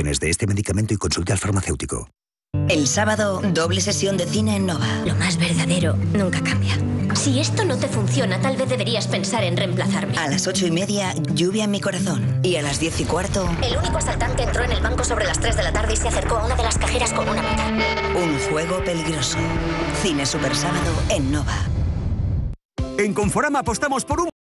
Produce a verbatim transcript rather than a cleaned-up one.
reacciones de este medicamento y consulte al farmacéutico. El sábado, doble sesión de cine en Nova. Lo más verdadero nunca cambia. Si esto no te funciona, tal vez deberías pensar en reemplazarme. A las ocho y media, Lluvia en mi corazón. Y a las diez y cuarto... El único asaltante entró en el banco sobre las tres de la tarde y se acercó a una de las cajeras con una mata. Un juego peligroso. Cine SuperSábado en Nova. En Conforama apostamos por un